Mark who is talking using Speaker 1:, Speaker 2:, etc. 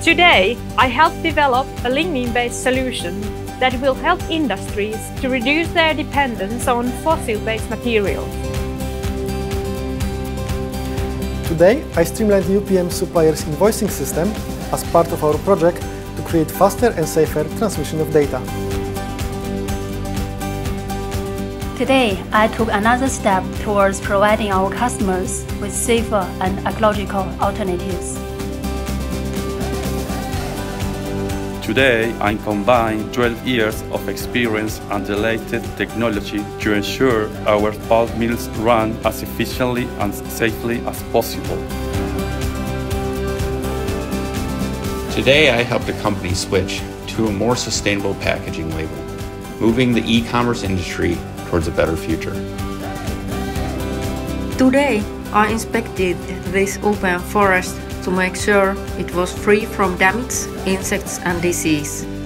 Speaker 1: Today, I help develop a lignin-based solution that will help industries to reduce their dependence on fossil-based materials.
Speaker 2: Today, I streamlined the UPM suppliers' invoicing system as part of our project to create faster and safer transmission of data.
Speaker 3: Today, I took another step towards providing our customers with safer and ecological alternatives.
Speaker 4: Today, I combine 12 years of experience and the latest technology to ensure our pulp mills run as efficiently and safely as possible.
Speaker 5: Today, I helped a company switch to a more sustainable packaging label, moving the e-commerce industry towards a better future.
Speaker 6: Today, I inspected this open forest to make sure it was free from damage, insects and disease.